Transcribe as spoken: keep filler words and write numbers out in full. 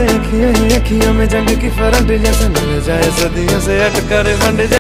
अखियों ही अखियों में जंग की फरंट जैसे मिल जाए सदियों से अटकर बंद जाए।